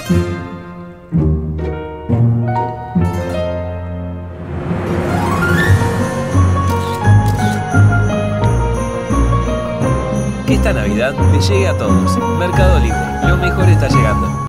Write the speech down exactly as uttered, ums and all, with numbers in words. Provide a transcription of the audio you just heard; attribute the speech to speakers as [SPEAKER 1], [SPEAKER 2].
[SPEAKER 1] Que esta Navidad te llegue a todos. Mercado Libre, lo mejor está llegando.